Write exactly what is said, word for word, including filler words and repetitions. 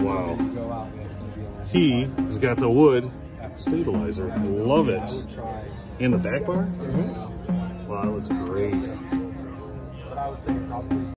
Wow. He has got the wood stabilizer. Love it. And the back bar? Mm-hmm. Wow, that looks great.